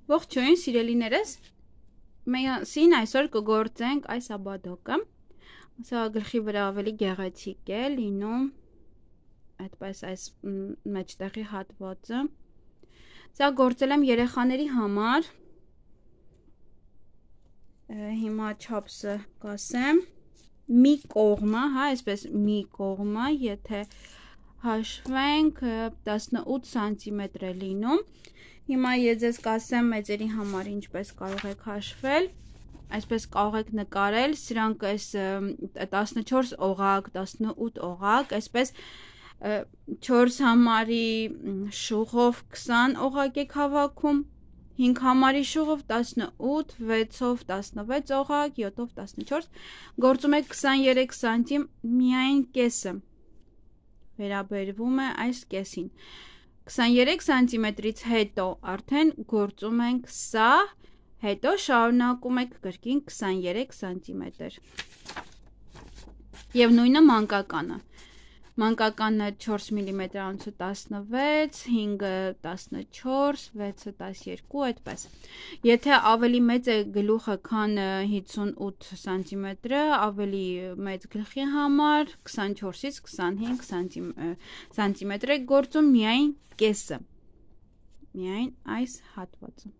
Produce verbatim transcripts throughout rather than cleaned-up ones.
Ողջույն, սիրելիներս, միասին այսօր կգործենք այս աբադոկը, սա գլխի վրա ավելի գեղեցիկ է լինում, այդպես այս մեջտեղի հատվածը, սա գործել եմ երեխաների համար, հիմա չափսը կասեմ, մի կողմը, հա, այսպես մի կողմը, եթե հաշվենք տասնութ սանտիմետր է լինում, հիմա ես ձեզ կասեմ մեծերի համար ինչպես կարող եք հաշվել, այսպես կարող եք նկարել, սրանք այս տասնչորս օղակ, տասնութ օղակ, այսպես չորս համարի շուղով քսան օղակ եք հավաքում, հինգ համարի շուղով տասնութ, վեցով տասնվեց օղակ, յոթով տասնչորս, գործում եք քսաներեք սանտիմ, միայն կեսը վերաբերվում է այս կեսին, քսաներեք սանտիմետրից հետո արդեն գործում ենք սա, հետո շարունակում եք կրկին քսաներեք սանտիմետր և նույնը մանկականը, մանկականը չորս միլիմետրանոցը տասնվեց, հինգը տասնչորս, վեցը տասներկու, այդպես, եթե ավելի մեծ է գլուխը քան հինգսունութ սանտիմետրը, ավելի մեծ գլխի համար, քսանչորսից քսանհինգ սանտիմետր է գործում միայն կեսը, միայն այս հատվածը,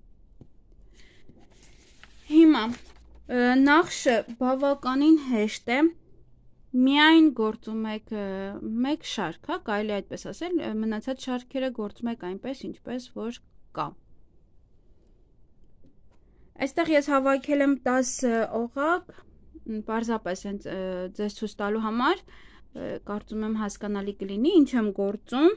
հիմա նախշը բավականին հեշտ է, միայն գործում եք մեկ շարք, հա, կարելի է այդպես ասել, մնացած շարքերը գործում եք այնպես, ինչպես որ կա։ Այստեղ ես հավաքել եմ տաս օղակ, պարզապես ձեզ ցույց տալու համար, կարծում եմ հասկանալի կլինի, ինչ եմ գործում,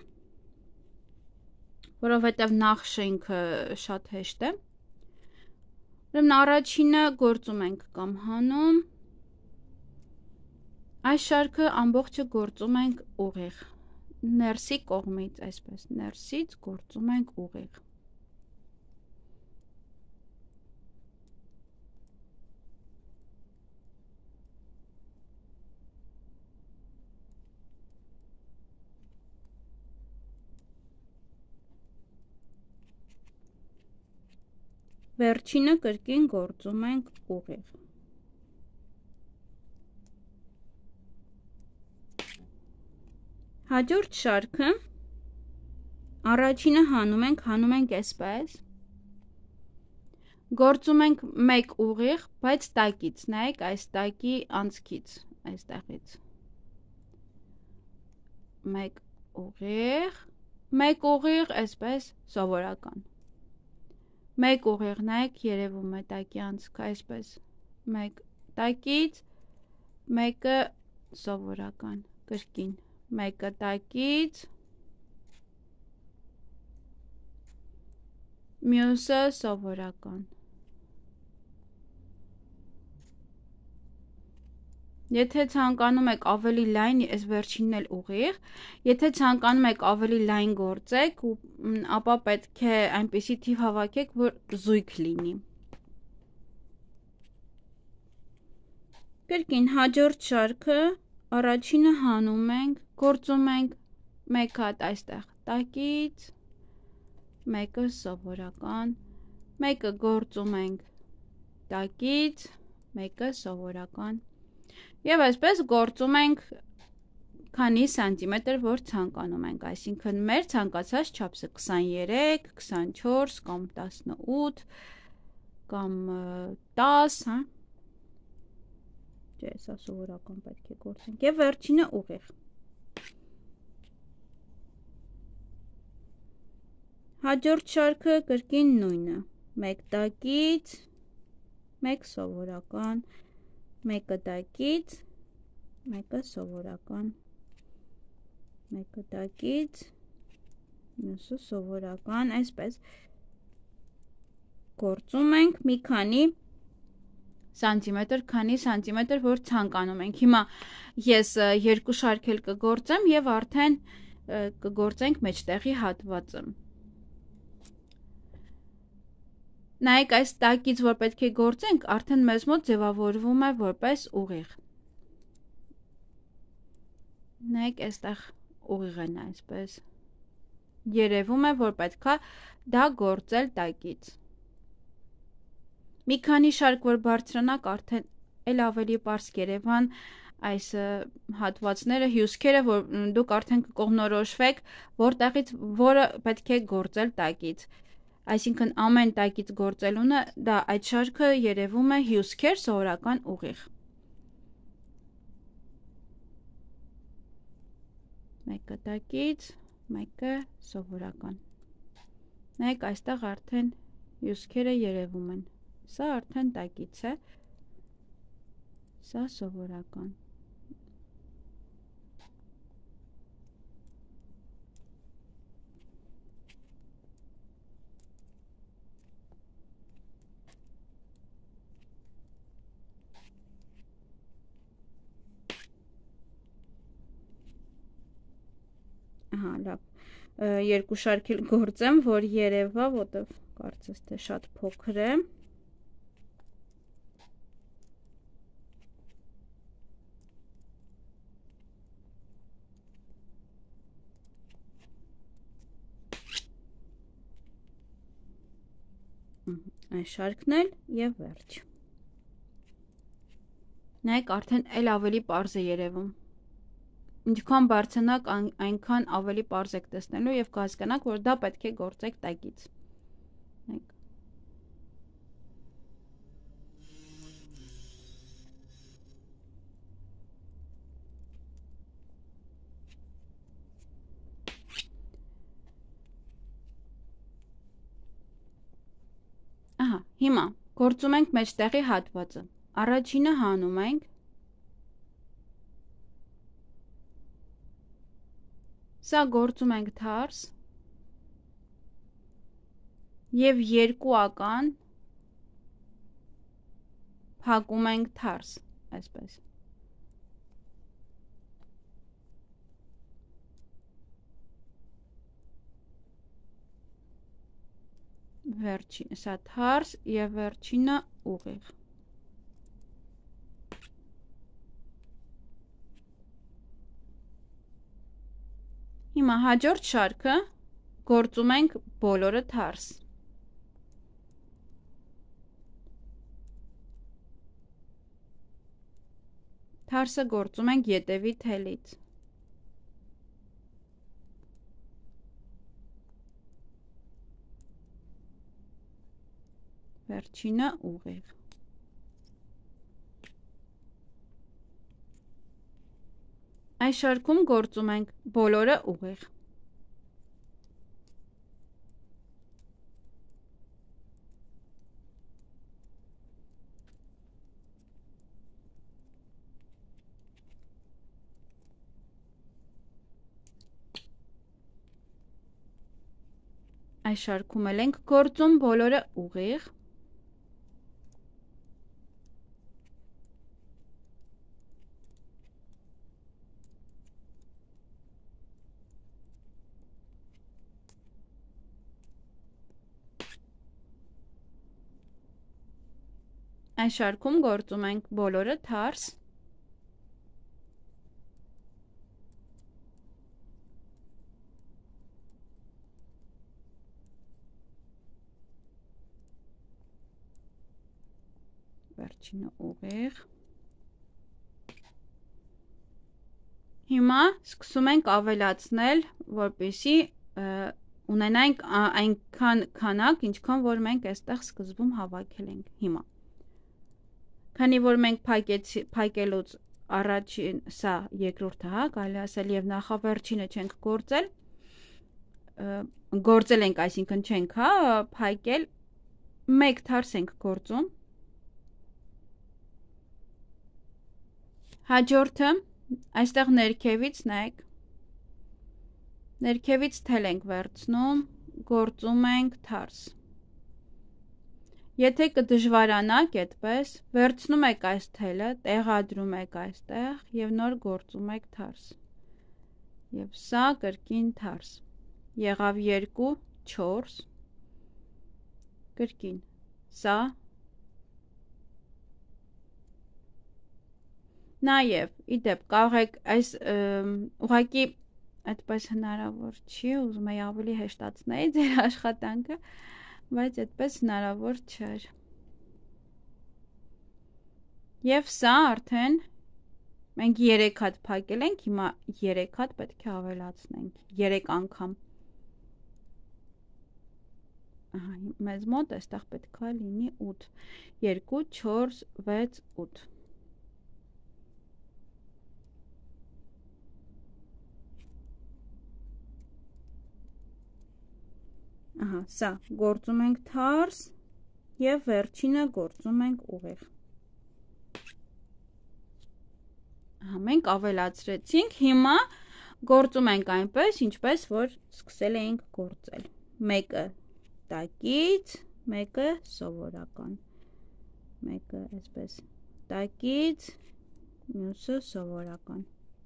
որովհետև նախշը ինքը շատ հեշտ է։ Ուրեմն առաջինը գործում ենք կամ հանում, այս շարքը ամբողջը գործում ենք ուղիղ, ներսի կողմից, այսպես, ներսից գործում ենք ուղիղ։ Վերջինը կրկին գործում ենք ուղիղ։ Հաջորդ շարքը, առաջինը հանում ենք, հանում ենք այսպես, գործում ենք մեկ ուղիղ, բայց տակից, նայեք այս տակի անցքից, այստեղից, մեկ ուղիղ, մեկ ուղիղ, այսպես սովորական, մեկ ուղիղ, նայեք երևում է տակի անցքը, այսպես, մեկ տակից, մեկը սովորական, կրկին, մեկը տակից, մյուսը սովորական։ Եթե ցանկանում եք ավելի լայն, այս վերջինն էլ ուղիղ, եթե ցանկանում եք ավելի լայն գործեք, ապա պետք է այնպիսի թիվ հավաքեք, որ զույգ լինի։ Կրկին հաջորդ շարքը, առաջինը հանում ենք, գործում ենք մեկ հատ այստեղ տակից, մեկը սովորական, մեկը գործում ենք տակից, մեկը սովորական, և այսպես գործում ենք քանի սանտիմետր, որ ցանկանում ենք, այսինքն մեր ցանկացած չափսը քսաներեք, քսանչորս կամ տասնութ կամ տաս, հա, չէ, սա սովորական պետք է գործենք, և վերջինը ուղիղ։ Հաջորդ շարքը կրկին նույնը, մեկ տակից, մեկ սովորական, մեկը տակից, մեկը սովորական, մեկը տակից, մյուսը սովորական, այսպես գործում ենք մի քանի սանտիմետր, քանի սանտիմետր, որ ցանկանում ենք։ Հիմա ես երկու շարք էլ կգործեմ և արդեն կգործենք մեջտեղի հատվածը։ Նայեք այս տակից, որ պետք է գործենք, արդեն մեզ մոտ ձևավորվում է որպես ուղիղ։ Նայեք այստեղ ուղիղ են այսպես։ Երևում է, որ պետք է դա գործել տակից։ Մի քանի շարք որ բարձրանաք արդեն էլ ավելի պարզ կերևան այս հատվածները, հյուսքերը, որ դուք արդեն կկողմնորոշվեք, որտեղից որը պետք է գործել տակից։ Այսինքն ամեն տակից գործելունը դա այդ շարքը երևում է հյուսքեր սովորական ուղիղ։ Մեկը տակից, մեկը սովորական։ Նայեք, այստեղ արդեն հյուսքերը երևում են։ Սա արդեն տակից է, սա սովորական։ Ահա, լավ։ Երկու շարք էլ գործեմ, որ երևա, որտեվ կարծես թե շատ փոքր է։ Այս շարքն էլ եւ վերջ։ Նայեք, արդեն էլ ավելի պարզ է երևում։ Ինչքան բարձրանաք, այնքան ավելի պարզ եք տեսնելու եւ կհասկանաք, որ դա պետք է գործեք տակից։ Նայեք։ Ահա, հիմա գործում ենք մեջտեղի հատվածը։ Առաջինը հանում ենք, սա գործում ենք թարս և երկու ական փակում ենք թարս, այսպես։ Վերջինը, սա թարս և վերջինը ուղիղ։ Հիմա հաջորդ շարքը գործում ենք բոլորը թարս։ Թարսը գործում ենք ետևի թելից։ Վերջինը ուղիղ։ Այս շարքում գործում ենք բոլորը ուղիղ։ Այս շարքում էլ ենք գործում բոլորը ուղիղ։ Այս շարքում գործում ենք բոլորը թարս։ Վերջինը ուղիղ։ Հիմա սկսում ենք ավելացնել, որպեսզի ունենանք այնքան քանակ, ինչքան որ մենք այստեղ սկզբում հավաքել ենք։ Հիմա քանի որ մենք փակելուց առաջին, սա երկրորդը, հա, կարելի ասել, եւ նախավերջինը չենք գործել, գործել ենք, այսինքն չենք, հա, փակել, մեկ թարս ենք գործում։ Հաջորդը, այստեղ ներքևից, նայեք, ներքևից թել ենք վերցնում, գործում ենք թարս։ Եթե կդժվարանաք այդպես, վերցնում եք այս թելը, տեղադրում եք այստեղ և նոր գործում եք թարս։ Եվ սա կրկին թարս։ Եղավ երկու, չորս, կրկին, սա։ Նաև, իդեպ, կարող եք այս ուղղակի այդպես հնարավոր չի, ուզում եի ավելի հեշտացնել ձեր աշխատանքը, բայց այդպես հնարավոր չէր։ Եվ սա արդեն մենք երեք հատ փակել ենք, հիմա երեք հատ պետք է ավելացնենք, երեք անգամ։ Ահա, մեզ մոտ այստեղ պետք է լինի ութ, երկու, չորս, վեց, ութ։ Ահա, սա գործում ենք թարս և վերջինը գործում ենք ուղիղ։ Ահա, մենք ավելացրեցինք, հիմա գործում ենք այնպես, ինչպես որ սկսել էինք գործել։ Մեկը տակից, մեկը սովորական, մեկը այսպես տակից, մյուսը սովորական։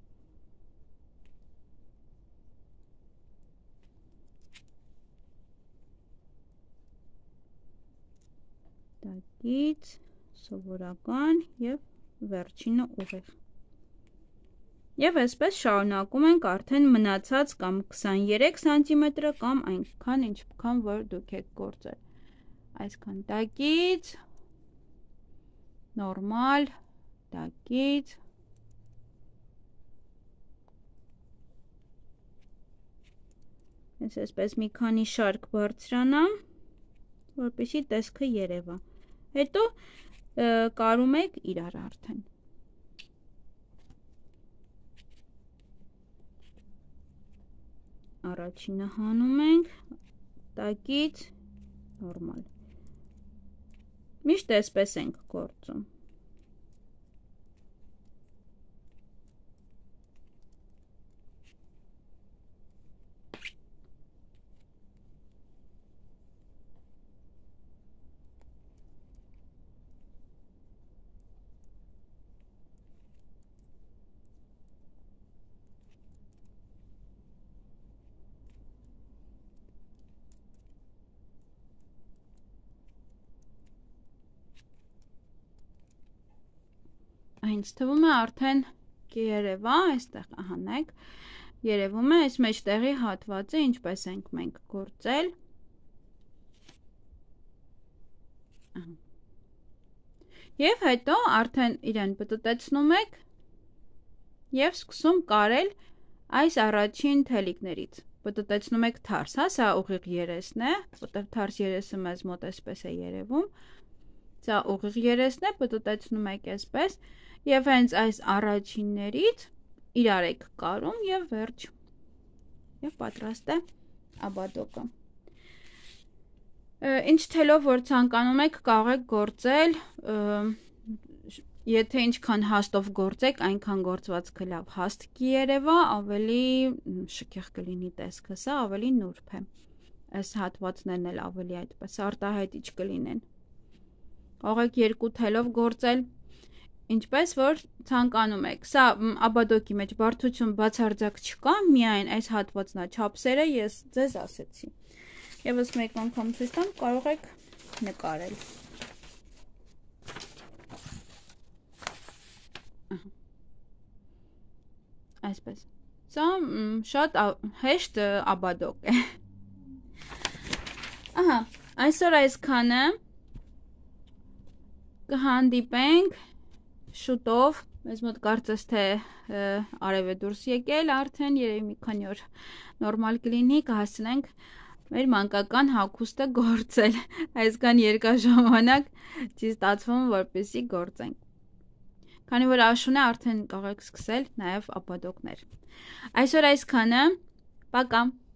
Տակից, սովորական և վերջինը ուղիղ։ Եվ այսպես շարունակում ենք արդեն մնացած կամ քսաներեք սանտիմետրը կամ այնքան ինչքան որ դուք եք գործել։ Այսքան տակից, նորմալ, տակից, ես այսպես մի քանի շարք բարձրանամ, որպեսզի տեսքը երևա։ Հետո կարում եք իրար արդեն։ Առաջինը հանում ենք, տակից, նորմալ։ Միշտ այսպես ենք գործում։ Այնց թվում է արդեն կերևա, այստեղ հանեք, երևում է այս մեջտեղի հատվածը ինչպես ենք մենք գործել։ Եվ հետո արդեն իրեն պտտեցնում եք և սկսում կարել այս առաջին թելիկներից։ Պտտեցնում եք թարս, հա, սա ուղիղ երեսն է, որտեղ թարս երեսը մեզ մոտ այսպես է երևում։ Սա ուղիղ երեսն է, պտտեցնում եք այսպես, և հենց այս առաջիններից իրար եք կարում և վերջ։ Եվ պատրաստ է աբադոկը։ Ինչ թելով որ ցանկանում եք կարող եք գործել, եթե ինչքան հաստով գործեք, այնքան գործվածքը լավ հաստ կերևա, ավելի շքեղ կլինի տեսքը, սա ավելի նուրբ է։ Այս հատվածներն էլ ավելի այդպես արտահայտիչ կլինեն։ Կարող եք երկու թելով գործել, ինչպես որ ցանկանում եք։ Սա աբադոկի մեջ բարդություն բացարձակ չկա, միայն այս հատվածնա չափսերը ես ձեզ ասեցի։ Եվս մեկ անգամ ցույց տամ, կարող եք նկարել։ Այսպես։ Սա շատ հեշտ աբադոկ է։ Ահա, այսօր այսքանը կհանդիպենք շուտով, մեզ մոտ կարծես թե արև է դուրս եկել արդեն, երևի մի քանի օր նորմալ կլինի, կհասցնենք մեր մանկական հագուստը գործել, այսքան երկար ժամանակ չի ստացվում, որպեսզի գործենք։ Քանի որ աշուն է, արդեն կարող եք սկսել նաև աբադոկներ։ Այսօր այսքանը, պակա։